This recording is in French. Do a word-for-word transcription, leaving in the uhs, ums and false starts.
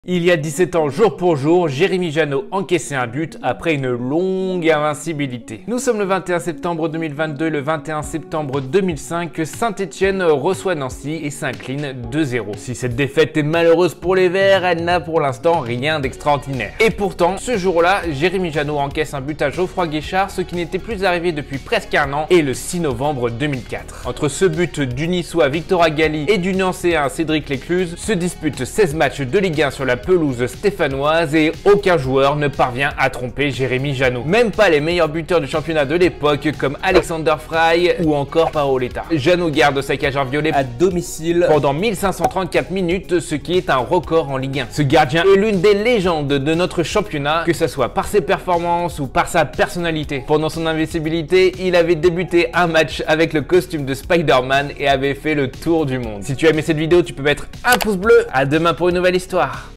Il y a dix-sept ans, jour pour jour, Jérémy Janot encaissait un but après une longue invincibilité. Nous sommes le vingt et un septembre deux mille vingt-deux, le vingt et un septembre deux mille cinq, Saint-Etienne reçoit Nancy et s'incline deux zéro. Si cette défaite est malheureuse pour les Verts, elle n'a pour l'instant rien d'extraordinaire. Et pourtant, ce jour-là, Jérémy Janot encaisse un but à Geoffroy Guichard, ce qui n'était plus arrivé depuis presque un an, et le six novembre deux mille quatre. Entre ce but du Niçois Victor Agali et du Nancéen Cédric Lécluse, se disputent seize matchs de Ligue un sur la la pelouse stéphanoise et aucun joueur ne parvient à tromper Jérémy Janot. Même pas les meilleurs buteurs du championnat de l'époque comme Alexander Frey ou encore Paoletta. Janot garde sa cage en violet à domicile pendant mille cinq cent trente-quatre minutes, ce qui est un record en Ligue un. Ce gardien est l'une des légendes de notre championnat, que ce soit par ses performances ou par sa personnalité. Pendant son invincibilité, il avait débuté un match avec le costume de Spider-Man et avait fait le tour du monde. Si tu as aimé cette vidéo, tu peux mettre un pouce bleu. À demain pour une nouvelle histoire.